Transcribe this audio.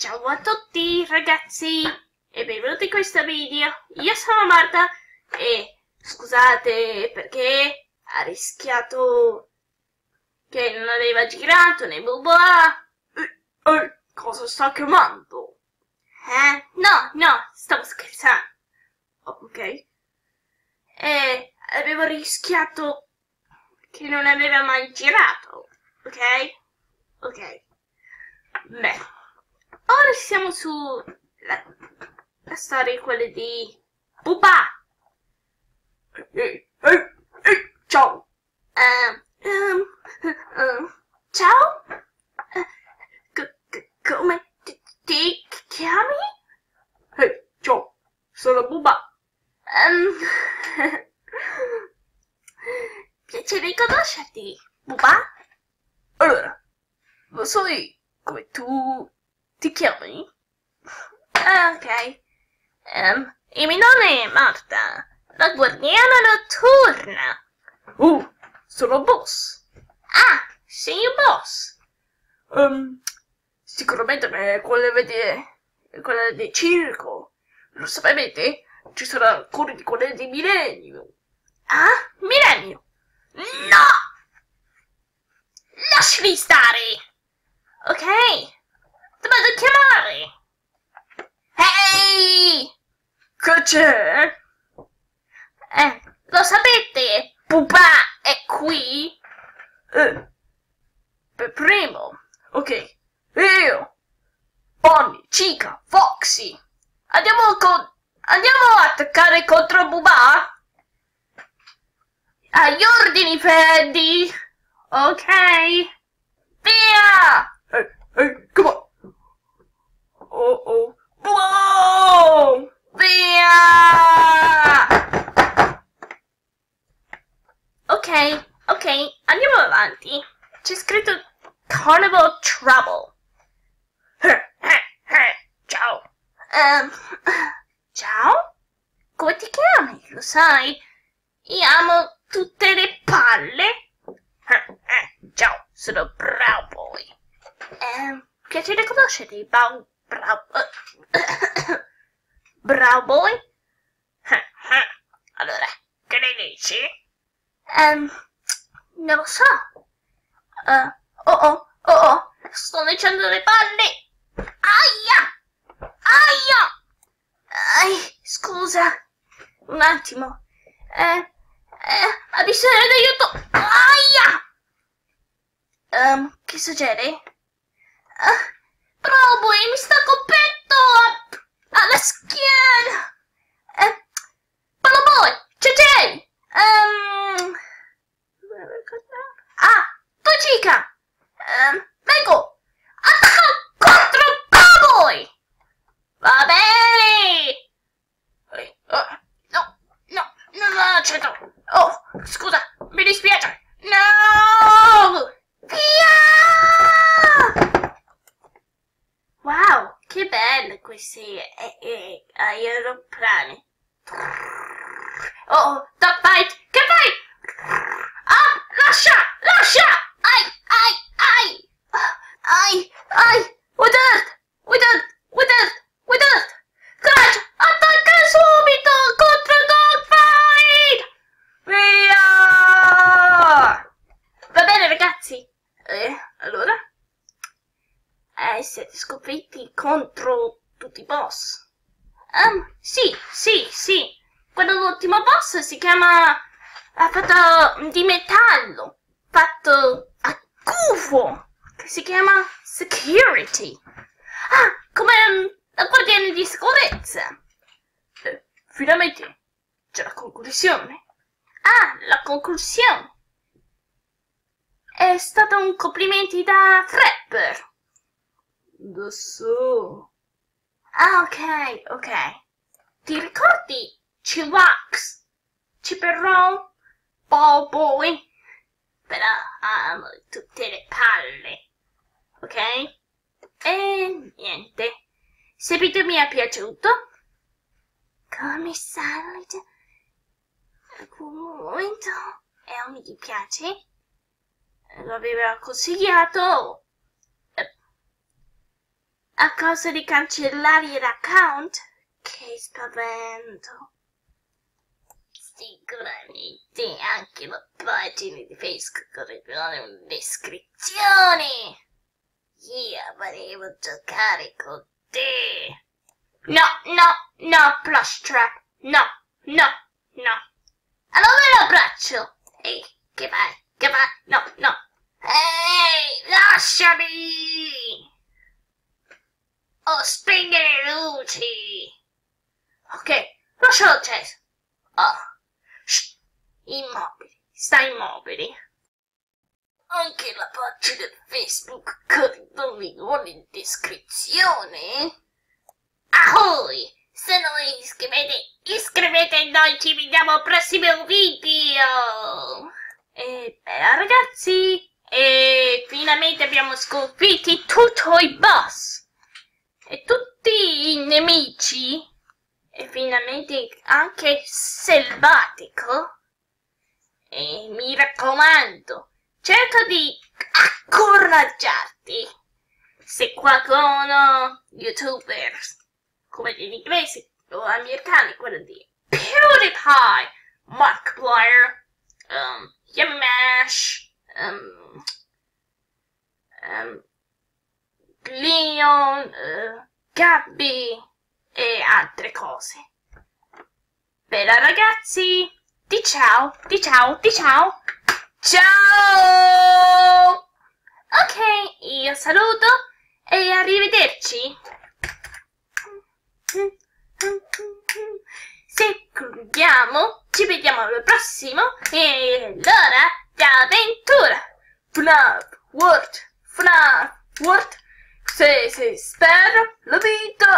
Ciao a tutti ragazzi e benvenuti in questo video. Io sono Marta e scusate perché ha rischiato che non aveva girato né buboa. Cosa sta chiamando? No, stavo scherzando. Ok. E avevo rischiato che non aveva mai girato. Ok. Beh. Ora siamo su la storia, quella di Pupa. Ciao. Ciao? Come ti chiami? Ciao, sono Pupa. Piacere conoscerti, Pupa. Allora, lo sai come tu ti chiami? Ok. Il mio nome è Marta, la guardiana notturna. Sono Boss. Ah, sei il Boss. Sicuramente quella del circo. Lo sapete? Ci sarà ancora di quella di Millennio. Ah, Millennio? No! Lasciali stare! Ok? Dovete chiamare! Ehi! Che c'è? Lo sapete? Pupa è qui? Per primo. Ok. Io. Bonnie, Chica, Foxy. Andiamo a attaccare contro Pupa? Agli ordini, Freddy. Ok. Via! Come on. Oh. Wow! Via! Ok, andiamo avanti. C'è scritto Carnival Trouble. Ciao. Ciao? Come ti chiami? Lo sai? Io amo tutte le palle. Ciao, sono Brow Boy. Piacere conoscerti, Brow Boy? Allora, che ne dici? Non lo so. Sto dicendo le palle. Aia! Scusa. Un attimo. Ha bisogno d'aiuto. Aia! Che succede? Brow Boy, mi sta colpendo alla schiena. Brow Boy, c'è! Tu Chica! Vengo! Attacca contro Brow Boy! Va bene! Non accetto! Oh, scusa, mi dispiace! No! Via! Wow, che belli questi aeroplani! Oh, Dogfight, che fai? Ah, lascia! Ai! With earth! Coraggio, attacca subito contro Dogfight! Via! Va bene, ragazzi. Allora? Siete sconfitti contro tutti i boss. Sì. Quell'ultimo boss si chiama... è fatto di metallo, fatto a gufo, che si chiama Security. Come la guardiana di sicurezza. Finalmente c'è la conclusione. La conclusione. È stato un complimento da Frapper. Lo so. Ok. Ti ricordi Chillax, Chipperroll, Ball Boy? Però amo tutte le palle. Ok? E niente. Se il video mi è piaciuto, come solito, alcun momento è un mi piace. Lo aveva consigliato. A causa di cancellare l'account? Che spavento. Sicuramente anche la pagina di Facebook aveva una descrizione. Io volevo giocare con te. No, Plush Trap. No. Allora l'abbraccio. Ehi, che fai? No. Ehi, lasciami! Oh, spegni le luci! Ok, lascialo acceso. Oh, shh, stai immobili. Anche la pagina di Facebook con il nome in descrizione. Ahoy! Se non iscrivete e noi ci vediamo al prossimo video! E beh, ragazzi, e finalmente abbiamo sconfitto tutti i boss e tutti i nemici e finalmente anche Selvatico. E mi raccomando, cerca di incoraggiarti. Se qualcuno youtuber come in inglese o americani, quello di PewDiePie, Markiplier, Yamash, Leon, Gabby e altre cose. Bella ragazzi, di ciao. Ciao! Ok, io saluto e arrivederci. Se concludiamo, ci vediamo al prossimo e l'ora d'avventura. FNAF World. Se spero, lo vinto.